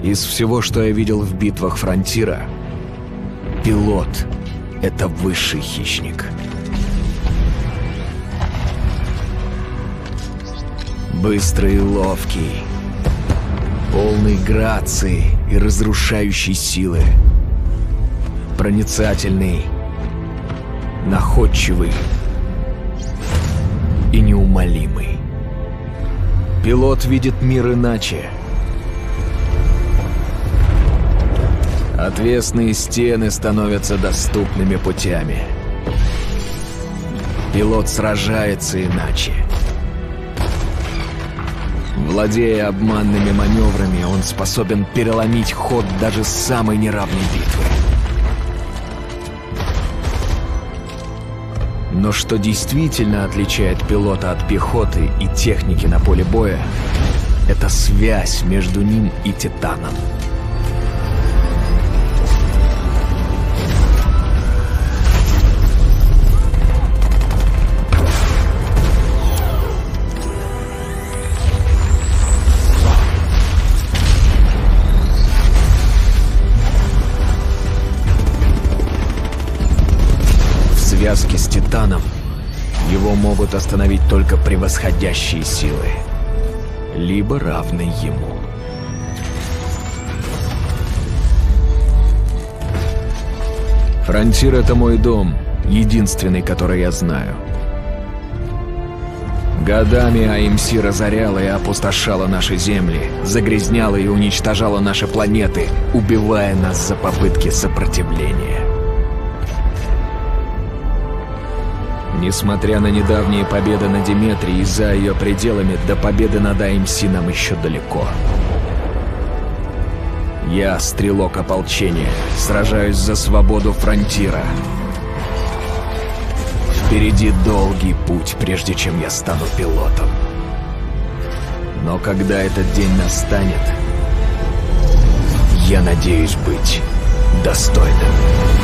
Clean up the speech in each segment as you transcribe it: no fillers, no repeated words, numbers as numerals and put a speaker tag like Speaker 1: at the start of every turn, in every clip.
Speaker 1: Из всего, что я видел в битвах Фронтира, пилот — это высший хищник. Быстрый и ловкий, полный грации и разрушающей силы, проницательный, находчивый и неумолимый. Пилот видит мир иначе. Отвесные стены становятся доступными путями. Пилот сражается иначе. Владея обманными маневрами, он способен переломить ход даже самой неравной битвы. Но что действительно отличает пилота от пехоты и техники на поле боя, это связь между ним и Титаном. В связке с Титаном его могут остановить только превосходящие силы, либо равные ему. Фронтир — это мой дом, единственный, который я знаю. Годами АМС разоряла и опустошала наши земли, загрязняла и уничтожала наши планеты, убивая нас за попытки сопротивления. Несмотря на недавние победы на Диметрии и за ее пределами, до победы над АМС нам еще далеко. Я, стрелок ополчения, сражаюсь за свободу Фронтира. Впереди долгий путь, прежде чем я стану пилотом. Но когда этот день настанет, я надеюсь быть достойным.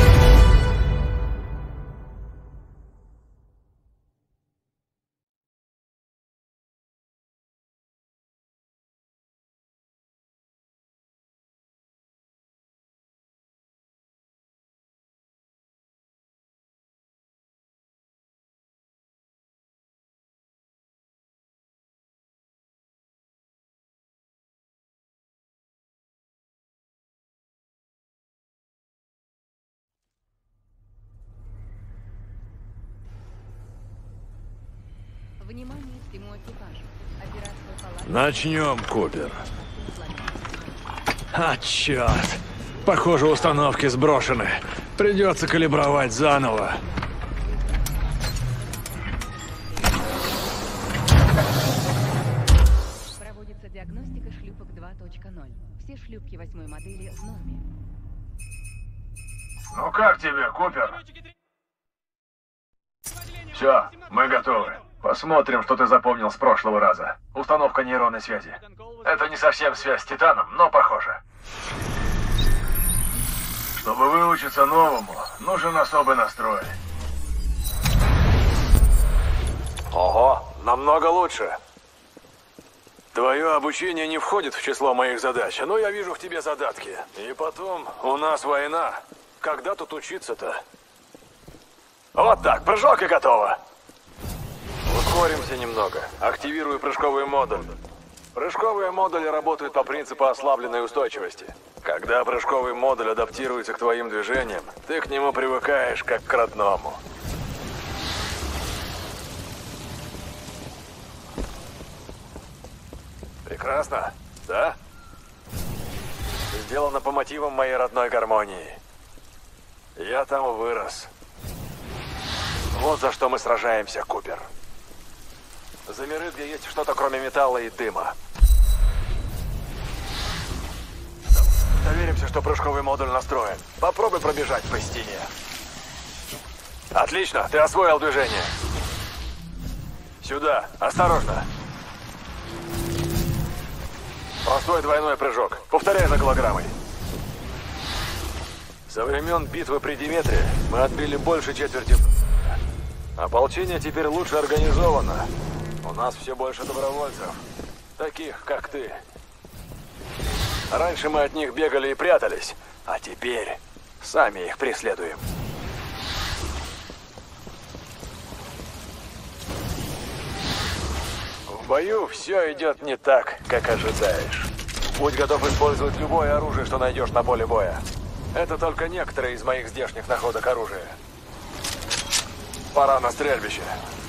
Speaker 2: Внимание всему экипажу. Операция «Паллад».
Speaker 3: Начнем, Купер. А, черт! Похоже, установки сброшены. Придется калибровать заново.
Speaker 2: Проводится диагностика шлюпок 2.0. Все шлюпки 8-й модели в норме.
Speaker 4: Ну как тебе, Купер? Все, мы готовы. Посмотрим, что ты запомнил с прошлого раза. Установка нейронной связи. Это не совсем связь с Титаном, но похоже. Чтобы выучиться новому, нужен особый настрой.
Speaker 3: Ого, намного лучше. Твое обучение не входит в число моих задач, но я вижу в тебе задатки. И потом, у нас война. Когда тут учиться-то? Вот так, прыжок и готово. Ускоримся немного. Активирую прыжковый модуль. Прыжковые модули работают по принципу ослабленной устойчивости. Когда прыжковый модуль адаптируется к твоим движениям, ты к нему привыкаешь как к родному. Прекрасно, да? Сделано по мотивам моей родной гармонии. Я там вырос. Вот за что мы сражаемся, Купер. За миры, где есть что-то кроме металла и дыма. Доверимся, что прыжковый модуль настроен. Попробуй пробежать по стене. Отлично, ты освоил движение. Сюда, осторожно. Простой двойной прыжок. Повторяй за голограммой. Со времен битвы при Диметрии мы отбили больше четверти. Ополчение теперь лучше организовано. У нас все больше добровольцев. Таких, как ты. Раньше мы от них бегали и прятались, а теперь сами их преследуем. В бою все идет не так, как ожидаешь. Будь готов использовать любое оружие, что найдешь на поле боя. Это только некоторые из моих здешних находок оружия. Пора на стрельбище.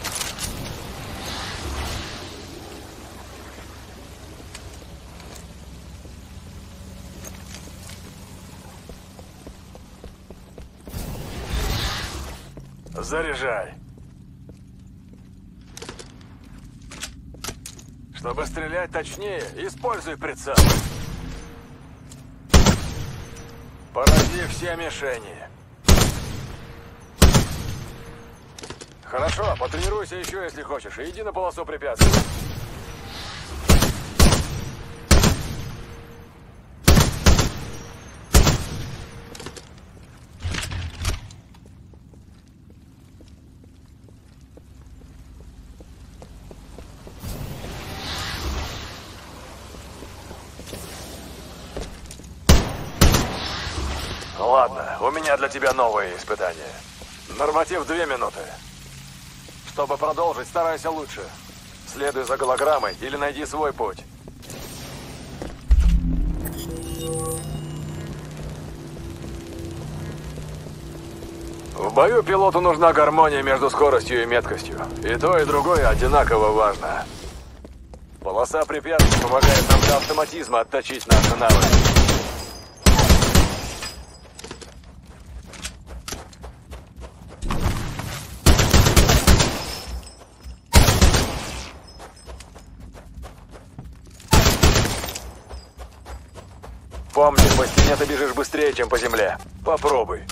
Speaker 3: Заряжай. Чтобы стрелять точнее, используй прицел. Порази все мишени. Хорошо, потренируйся еще, если хочешь, и иди на полосу препятствий. Ладно, у меня для тебя новые испытания. Норматив 2 минуты. Чтобы продолжить, старайся лучше. Следуй за голограммой или найди свой путь. В бою пилоту нужна гармония между скоростью и меткостью. И то, и другое одинаково важно. Полоса препятствий помогает нам до автоматизма отточить наши навыки. Помни, по стене ты бежишь быстрее, чем по земле. Попробуй.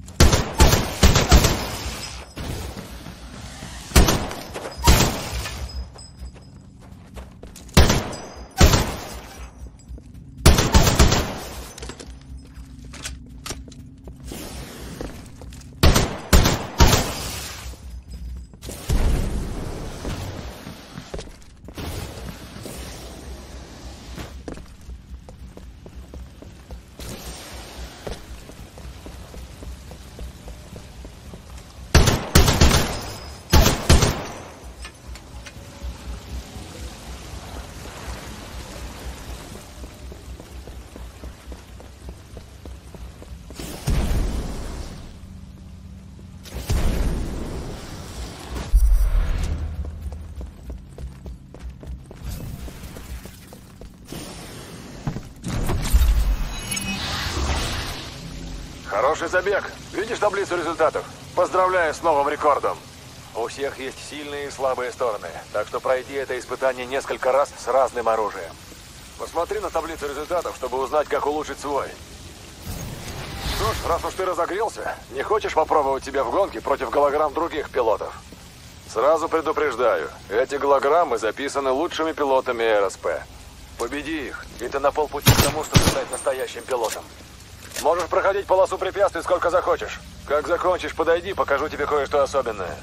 Speaker 3: Хороший забег. Видишь таблицу результатов? Поздравляю с новым рекордом. У всех есть сильные и слабые стороны, так что пройди это испытание несколько раз с разным оружием. Посмотри на таблицу результатов, чтобы узнать, как улучшить свой. Что ж, раз уж ты разогрелся, не хочешь попробовать себя в гонке против голограмм других пилотов? Сразу предупреждаю, эти голограммы записаны лучшими пилотами РСП. Победи их, и ты на полпути к тому, чтобы стать настоящим пилотом. Можешь проходить полосу препятствий сколько захочешь. Как закончишь, подойди, покажу тебе кое-что особенное.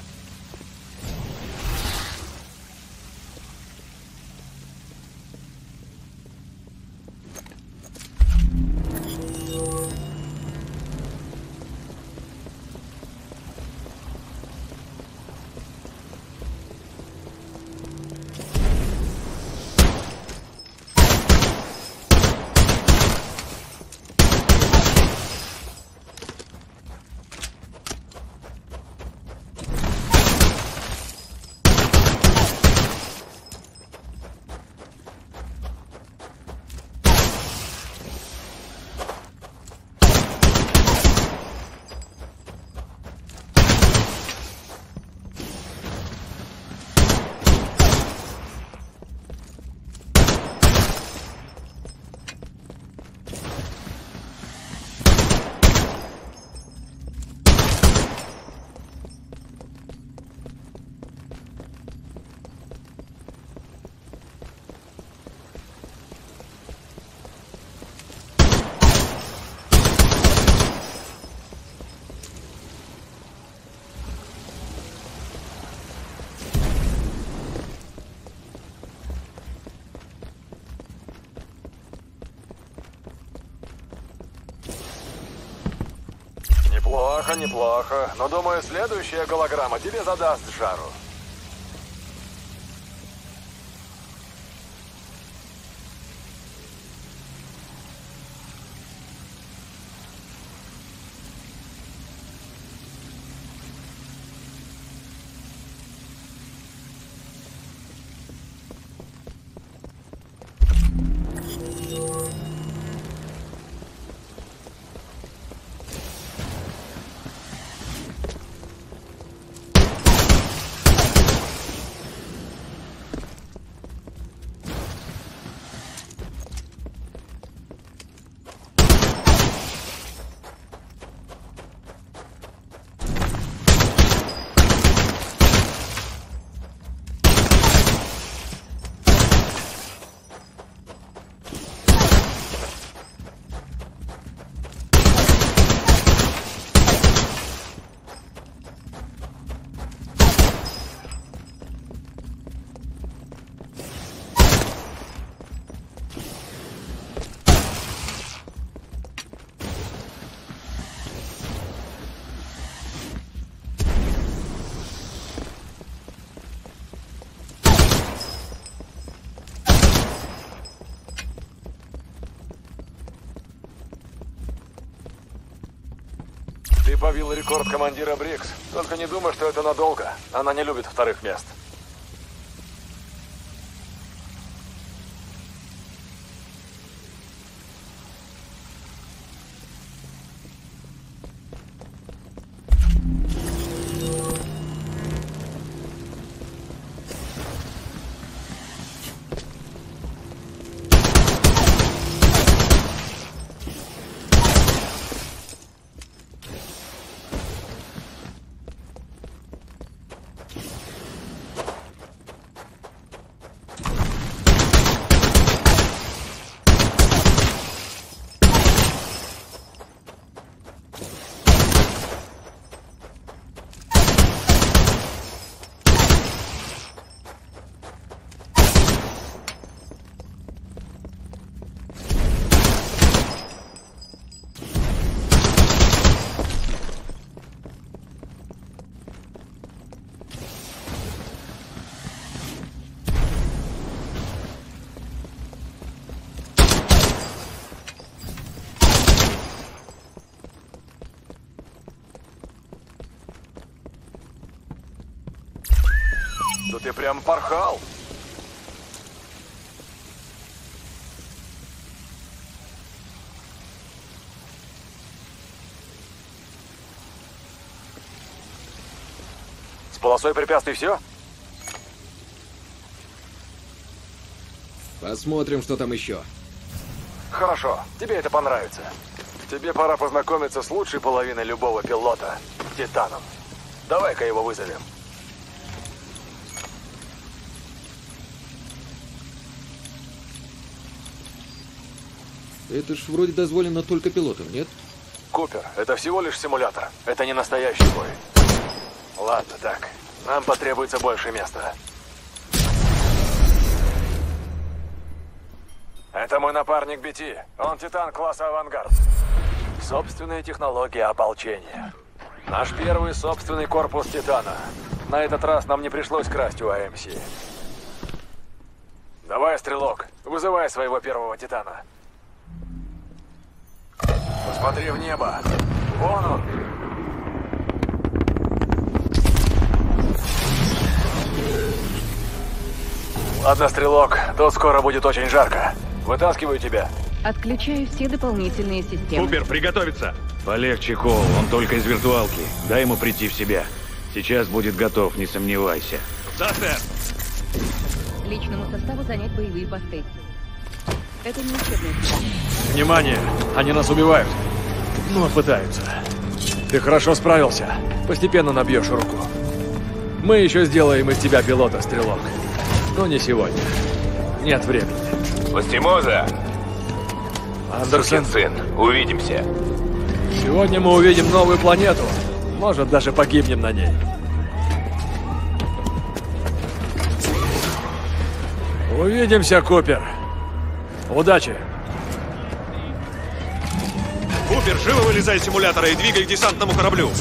Speaker 3: Неплохо, неплохо. Но думаю, следующая голограмма тебе задаст жару. Ты побил рекорд командира Брикс. Только не думай, что это надолго. Она не любит вторых мест. Да ты прям порхал. С полосой препятствий все?
Speaker 1: Посмотрим, что там еще.
Speaker 3: Хорошо, тебе это понравится. Тебе пора познакомиться с лучшей половиной любого пилота, Титаном. Давай-ка его вызовем.
Speaker 1: Это ж вроде дозволено только пилотам, нет?
Speaker 3: Купер, это всего лишь симулятор. Это не настоящий бой. Ладно, так. Нам потребуется больше места. Это мой напарник Бити. Он Титан класса «Авангард». Собственная технология ополчения. Наш первый собственный корпус Титана. На этот раз нам не пришлось красть у АМС. Давай, стрелок, вызывай своего первого Титана. Посмотри в небо. Вон он. Ладно, стрелок, тут скоро будет очень жарко. Вытаскиваю тебя.
Speaker 2: Отключаю все дополнительные системы.
Speaker 5: Купер, приготовиться! Полегче, Коул, он только из виртуалки. Дай ему прийти в себя. Сейчас будет готов, не сомневайся. Да, сэр!
Speaker 2: Личному составу занять боевые посты. Это не учебный.
Speaker 3: Внимание! Они нас убивают. Ну, пытаются. Ты хорошо справился. Постепенно набьешь руку. Мы еще сделаем из тебя пилота, стрелок. Но не сегодня. Нет времени.
Speaker 6: Ластимоза!
Speaker 3: Андерсон,
Speaker 6: Сын, увидимся.
Speaker 3: сегодня мы увидим новую планету. Может, даже погибнем на ней. Увидимся, Купер. Удачи.
Speaker 7: Купер, живо вылезай из симулятора и двигай к десантному кораблю.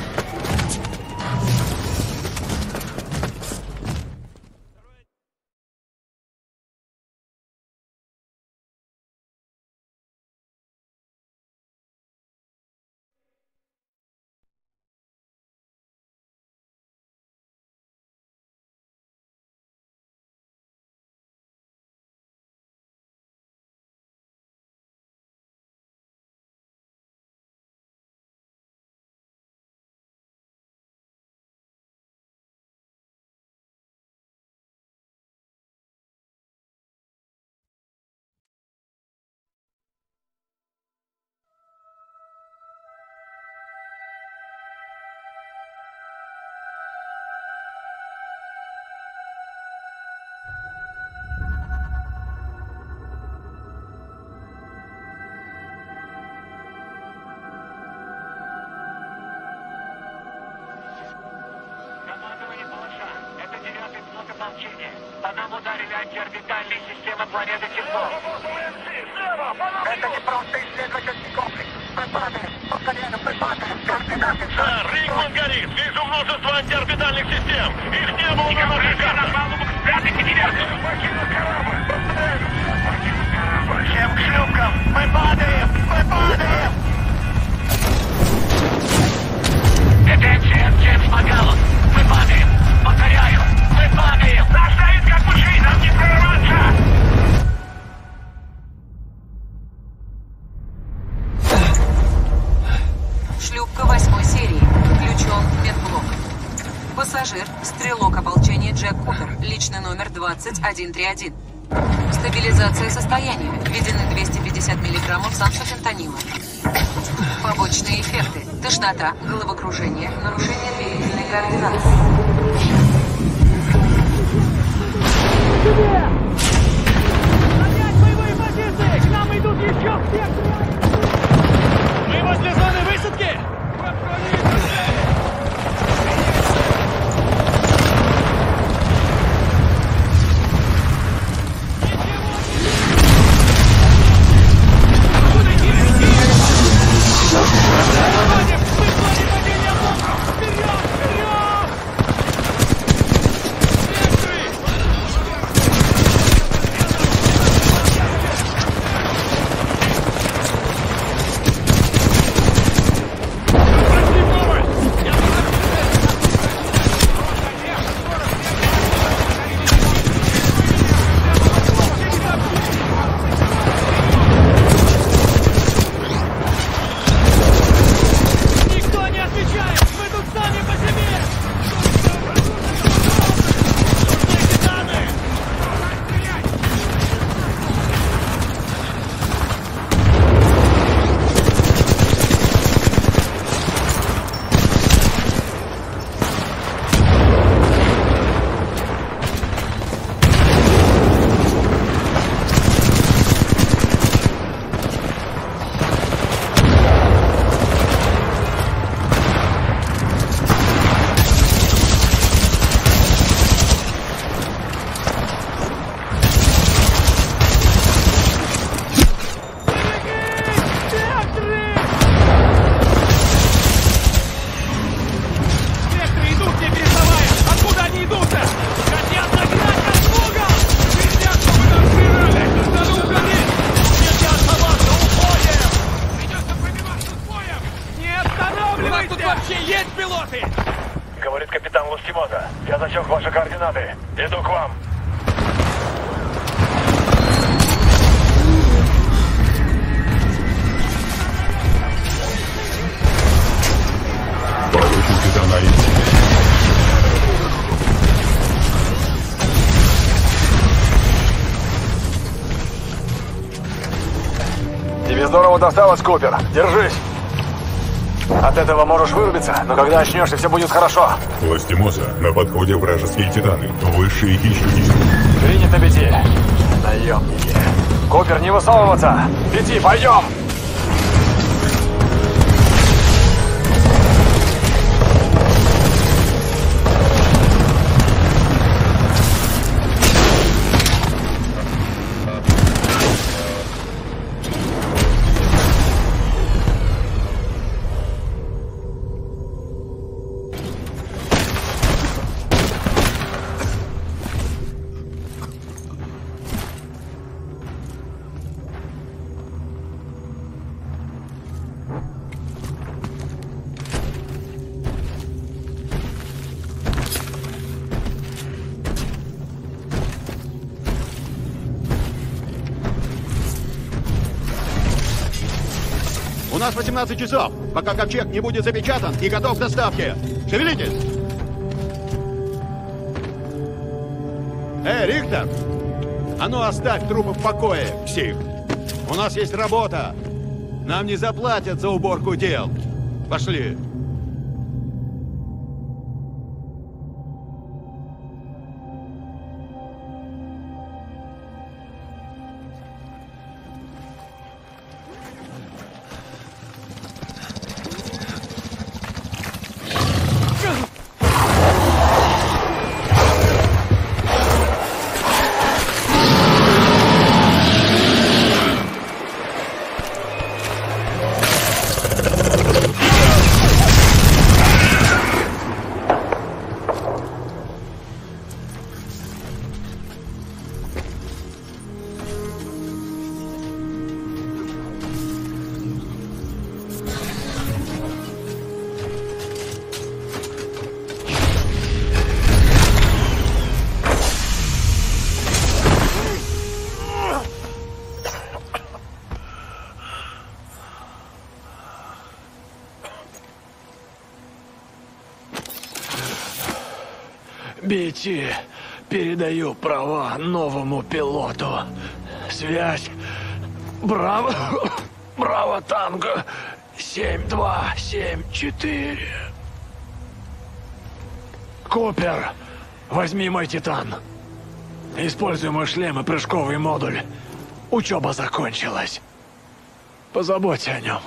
Speaker 8: По нам ударили антиорбитальные системы планеты Тепло. Это не просто исследовательский комплекс. Мы падаем, по коленам мы падаем. Координаты.
Speaker 7: Сэр, Ригман горит. Вижу множество антиорбитальных систем. Их не было на нашей карте.
Speaker 8: Спрятайте диверсию. Всем к шлюпкам. Мы падаем. Мы падаем. Детенция всем шлагалов. Мы падаем. Повторяю. Мы падаем. Нас стоит как мужчин. Нам не прорваться.
Speaker 9: Шлюпка 8-й серии. Включен медблок. Пассажир, стрелок ополчения Джек Купер. Личный номер 20131. Стабилизация состояния. Введены 250 миллиграммов сансофентанила. Побочные эффекты. Тошнота, головокружение, нарушение двигательной координации.
Speaker 8: Занять боевые позиции! К нам идут еще все! Мы возле зоны высадки!
Speaker 7: Говорит капитан Лустимоза. Я засек ваши координаты. Иду к вам.
Speaker 3: Тебе здорово досталось, Купер. Держись. От этого можешь вырубиться, но когда очнешься, все будет хорошо.
Speaker 10: Ластимоза, на подходе вражеские титаны. Высшие хищники.
Speaker 3: Принято, Пяти. Наемники. Купер, не высовываться. Пяти, пойдем.
Speaker 11: нас 18 часов, пока ковчег не будет запечатан и готов к доставке. Шевелитесь! Эй, Рихтер! А ну оставь трупы в покое, псих! У нас есть работа! Нам не заплатят за уборку дел! Пошли!
Speaker 3: BT, передаю права новому пилоту. Связь. Браво. Браво, Танго. 7274. Купер, возьми мой Титан. Используй мой шлем и прыжковый модуль. Учеба закончилась. Позаботься о нем.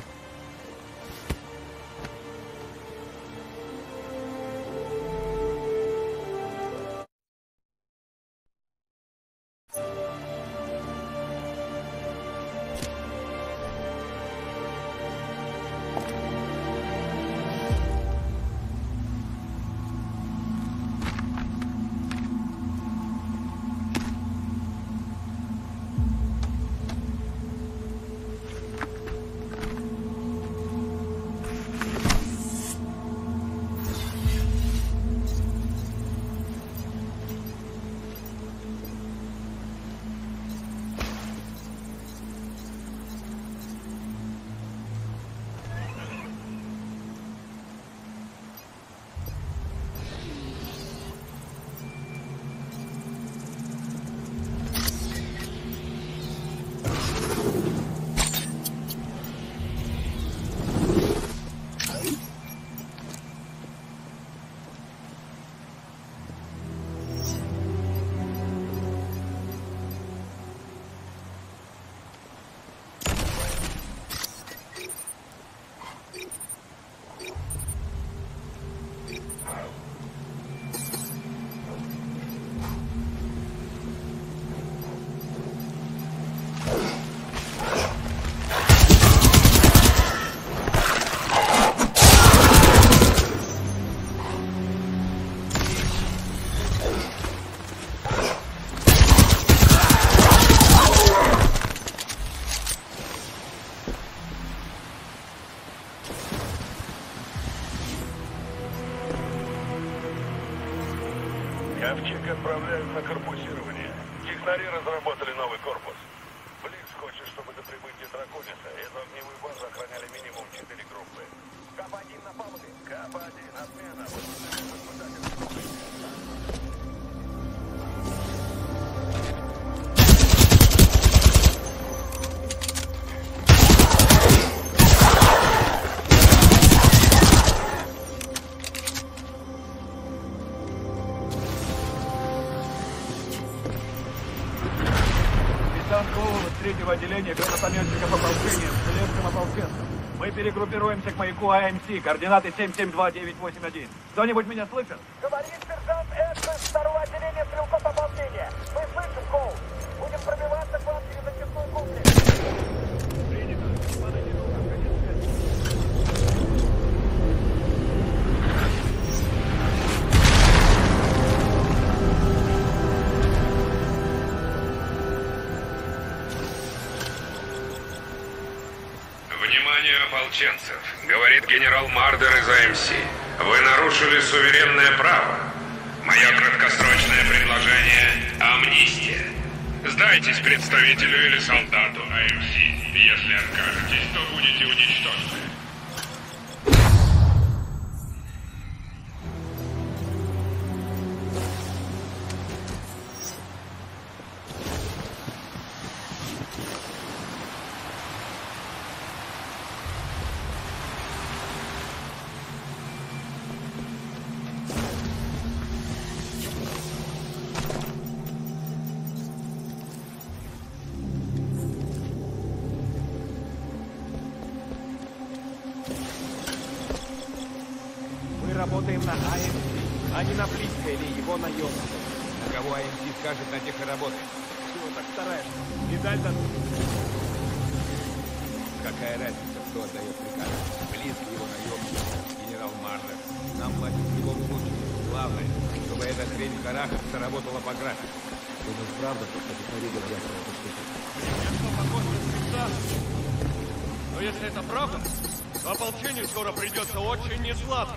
Speaker 7: Ковчег отправляют на корпусирование. Технари разработали новый корпус. Бликс хочет, чтобы до прибытия Дракониса эту огневую базу охраняли минимум 4 группы. КАП-1 на палубе. КАП-1, отмена.
Speaker 12: Третьего отделения гранатометчиков ополчения в Железском ополченцем. Мы перегруппируемся к маяку АМС. Координаты 772981. Кто-нибудь меня слышит?
Speaker 8: Говорит сержант Эшман, 2-го отделения стрелков ополчения. Мы слышим, Коул. Будем пробиваться к вам через очистную комплекс.
Speaker 12: Принято. Подойди к конец связи.
Speaker 13: Внимание, ополченцев! Говорит генерал Мардер из АМС. Вы нарушили суверенное право. Мое краткосрочное предложение – амнистия. Сдайтесь представителю или солдату АМС. Если откажетесь, то будете уничтожены.
Speaker 12: Работаем на АМС, а не на Блицка или его наемника. На кого АМС скажет, на тех и работаем. Чего так стараешься? Медаль дадут. Какая разница, кто отдает приказ? Блицк, его наемник, генерал Мардер. Нам платят в любом случае. Главное, чтобы эта хрень Караховца работала по графику. Думаешь, правда, что ты видел ясно эту штуку?
Speaker 14: Конечно, похоже на специально. Но если это правда, то ополчению скоро придется очень несладко.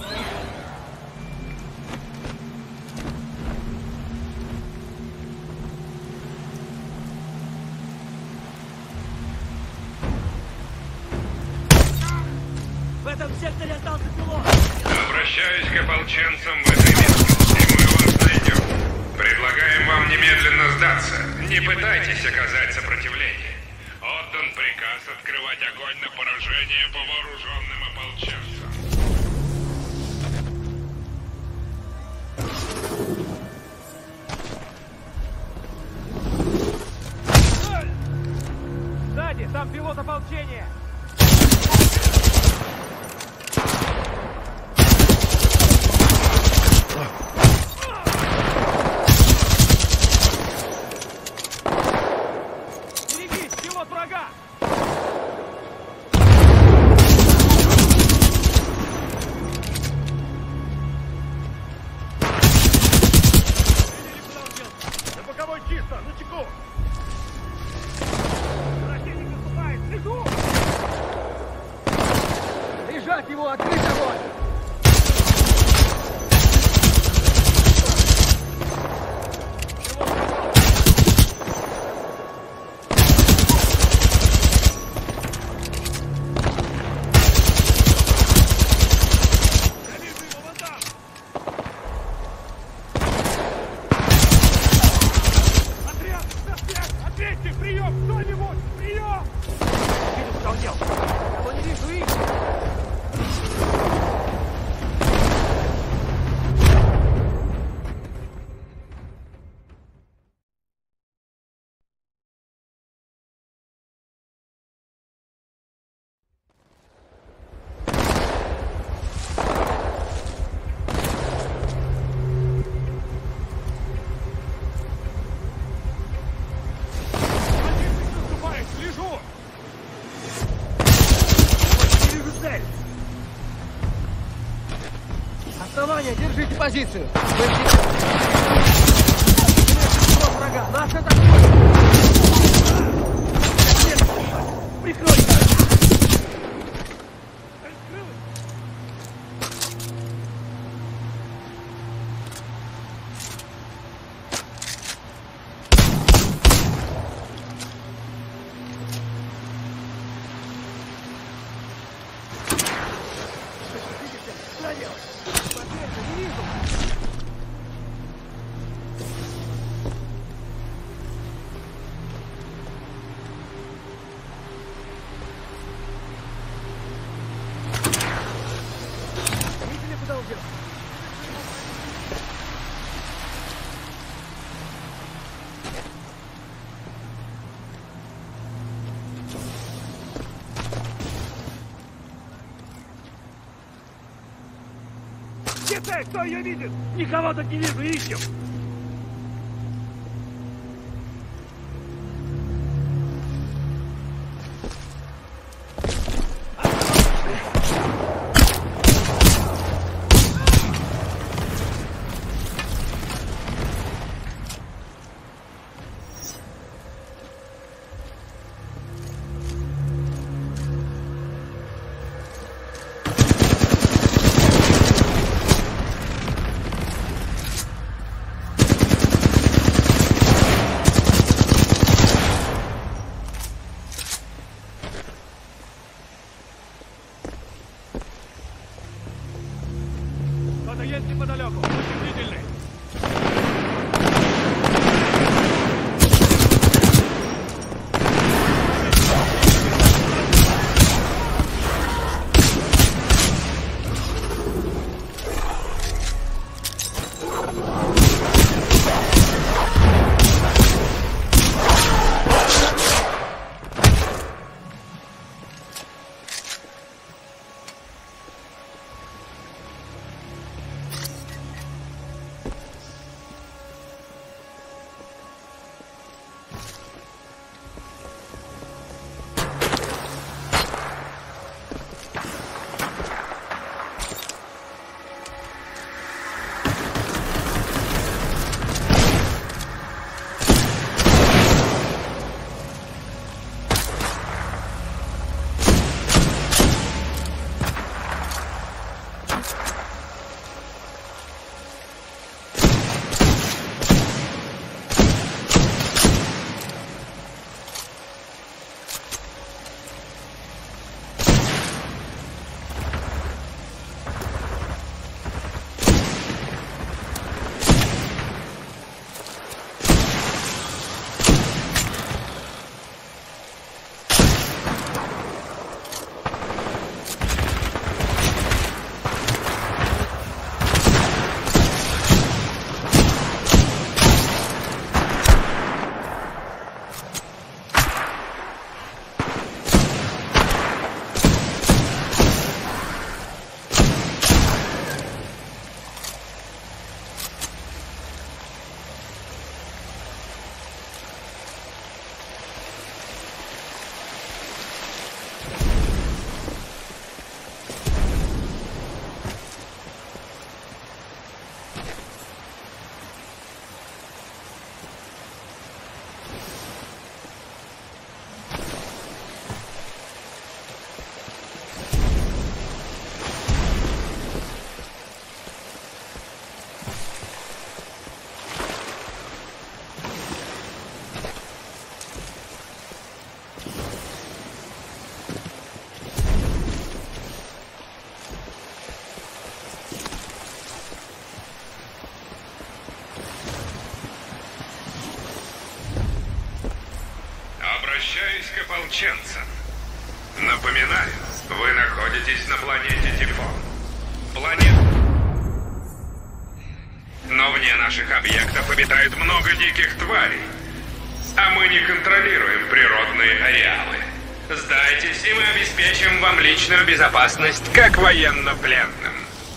Speaker 8: В этом секторе остался пилот!
Speaker 13: Обращаюсь к ополченцам в этой местности, мы вас найдем. Предлагаем вам немедленно сдаться. Не пытайтесь оказать сопротивление. Отдан приказ открывать огонь на поражение по вооруженным ополченцам.
Speaker 12: Сзади, там пилот ополчения! Берегись, пилот врага!
Speaker 14: На боковой чисто, на чеку!
Speaker 12: Противник наступает, лежу! Лежать его, открыть огонь!
Speaker 14: Ответьте! Прием! Кто-нибудь! Прием!
Speaker 12: Вижу, что он делал! Кого не вижу, ищу! Основание, держите позицию! Врага! Нас атакуют! Прикройте!
Speaker 14: Где ты? Кто ее видит? Никого тут не вижу, ищем!
Speaker 13: к ополченцам. Напоминаю, вы находитесь на планете Тифон. Но вне наших объектов обитает много диких тварей. А мы не контролируем природные ареалы. Сдайтесь, и мы обеспечим вам личную безопасность, как военнопленным.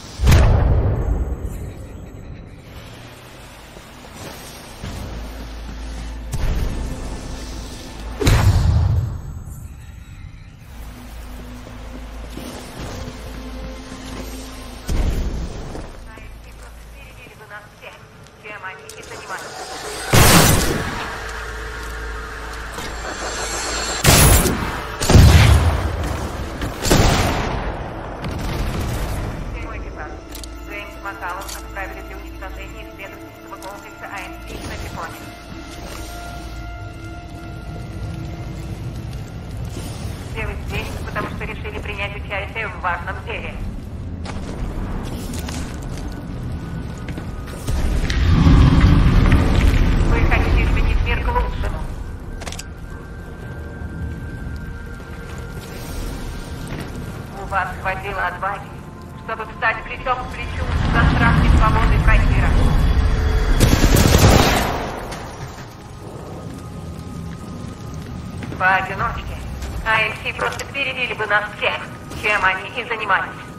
Speaker 8: Отправили для уничтожения исследовательского комплекса АМС на Тифоне. Все вы здесь, потому что решили принять участие в важном деле. Вы хотите изменить мир к лучшему. У вас хватило отваги, чтобы встать плечом к плечу за страх несвободы фронтира. Поодиночке АМС просто перебили бы нас всех, чем они и занимались.